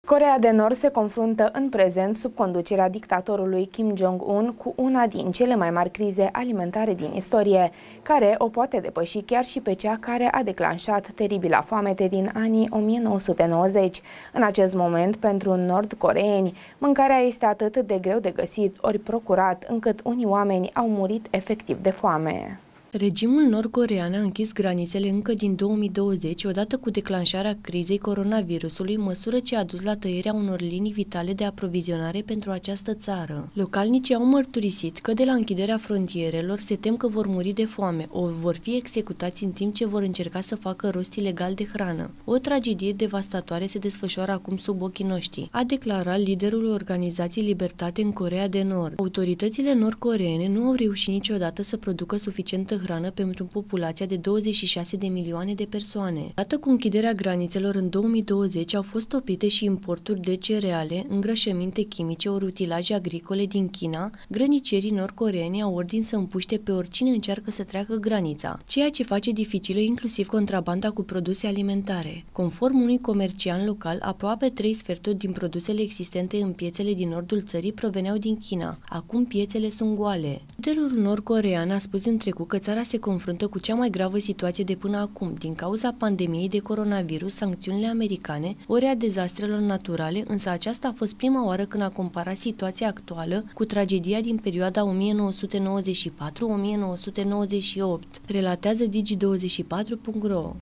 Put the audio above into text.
Coreea de Nord se confruntă în prezent sub conducerea dictatorului Kim Jong-un cu una din cele mai mari crize alimentare din istorie, care o poate depăși chiar și pe cea care a declanșat teribila foamete din anii 1990. În acest moment, pentru nord-coreeni, mâncarea este atât de greu de găsit ori procurat, încât unii oameni au murit efectiv de foame. Regimul nord-coreean a închis granițele încă din 2020, odată cu declanșarea crizei coronavirusului, măsură ce a dus la tăierea unor linii vitale de aprovizionare pentru această țară. Localnicii au mărturisit că de la închiderea frontierelor se tem că vor muri de foame, ori vor fi executați în timp ce vor încerca să facă rost ilegal de hrană. O tragedie devastatoare se desfășoară acum sub ochii noștri, a declarat liderul organizației Libertate în Coreea de Nord. Autoritățile nord-coreene nu au reușit niciodată să producă suficientă hrană pentru populația de 26 de milioane de persoane. Dată cu închiderea granițelor în 2020, au fost oprite și importuri de cereale, îngrășăminte chimice ori utilaje agricole din China. Grănicerii nord-coreeni au ordin să împuște pe oricine încearcă să treacă granița, ceea ce face dificilă inclusiv contrabanda cu produse alimentare. Conform unui comerciant local, aproape 3 sferturi din produsele existente în piețele din nordul țării proveneau din China. Acum piețele sunt goale. Liderul nord-coreean a spus în trecut că țara se confruntă cu cea mai gravă situație de până acum, din cauza pandemiei de coronavirus, sancțiunile americane, ori a dezastrelor naturale, însă aceasta a fost prima oară când a comparat situația actuală cu tragedia din perioada 1994-1998, relatează Digi24.ro.